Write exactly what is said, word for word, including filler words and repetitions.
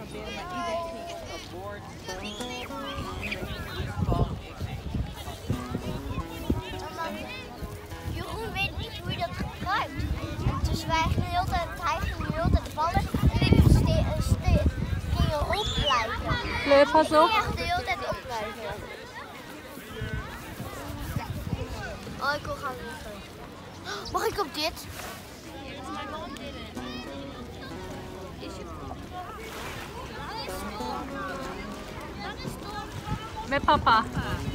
proberen, maar iedereen ging op dat bord. Jeroen weet niet hoe je dat gebruikt. Dus wij gingen de hele tijd, hij ging de hele tijd vallen en we gingen opblijven. Fleur, pas op. We gingen de hele tijd opblijven. Oh, ik wil gaan liggen. Mag ik op dit? Met papa.